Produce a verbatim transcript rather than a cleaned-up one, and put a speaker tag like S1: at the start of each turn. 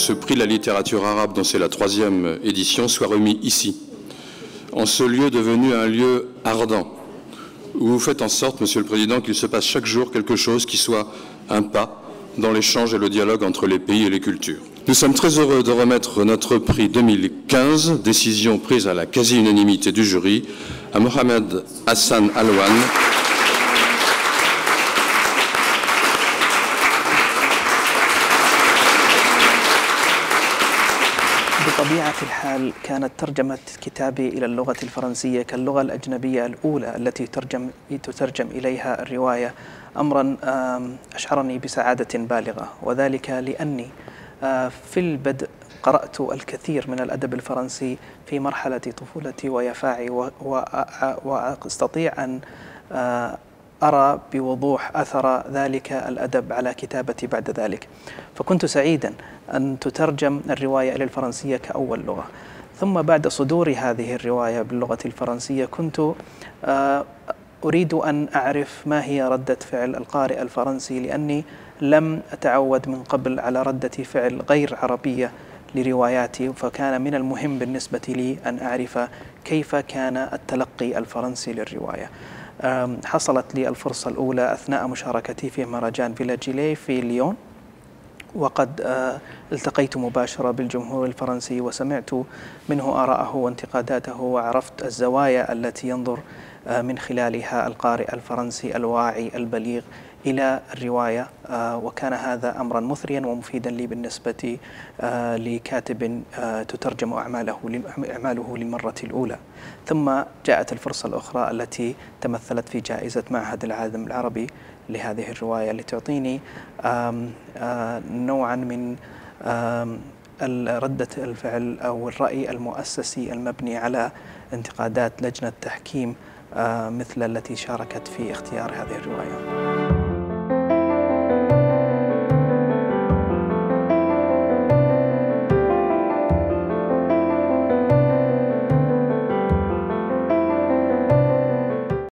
S1: ce prix de la littérature arabe, dont c'est la troisième édition, soit remis ici, en ce lieu devenu un lieu ardent, où vous faites en sorte, Monsieur le Président, qu'il se passe chaque jour quelque chose qui soit un pas dans l'échange et le dialogue entre les pays et les cultures. Nous sommes très heureux de remettre notre prix deux mille quinze, décision prise à la quasi-unanimité du jury, à Mohamed Hassan Alwan,
S2: بطبيعة الحال كانت ترجمة كتابي إلى اللغة الفرنسية كاللغة الأجنبية الأولى التي ترجم تترجم إليها الرواية أمرا أشعرني بسعادة بالغة، وذلك لأني في البدء قرأت الكثير من الأدب الفرنسي في مرحلة طفولتي ويافعي، وأستطيع أن أرى بوضوح أثر ذلك الأدب على كتابتي بعد ذلك، فكنت سعيدا أن تترجم الرواية إلى الفرنسية كأول لغة. ثم بعد صدور هذه الرواية باللغة الفرنسية كنت أريد أن أعرف ما هي ردة فعل القارئ الفرنسي، لأني لم أتعود من قبل على ردة فعل غير عربية لرواياتي، فكان من المهم بالنسبة لي أن أعرف كيف كان التلقي الفرنسي للرواية. حصلت لي الفرصة الأولى أثناء مشاركتي في مهرجان فيلاجيلي في ليون، وقد التقيت مباشرة بالجمهور الفرنسي وسمعت منه آراءه وانتقاداته، وعرفت الزوايا التي ينظر من خلالها القارئ الفرنسي الواعي البليغ إلى الرواية، وكان هذا أمرا مثريا ومفيدا لي بالنسبة لكاتب تترجم أعماله أعماله للمرة الأولى. ثم جاءت الفرصة الأخرى التي تمثلت في جائزة معهد العالم العربي لهذه الرواية، اللي تعطيني نوعا من ردة الفعل أو الرأي المؤسسي المبني على انتقادات لجنة تحكيم مثل التي شاركت في اختيار هذه الرواية.